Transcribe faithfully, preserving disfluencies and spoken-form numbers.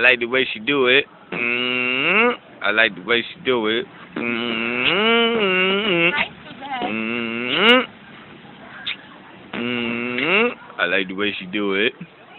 like the way she do it. Mm, I like the way she do it. Mm, mm, mm, I like the way she do it.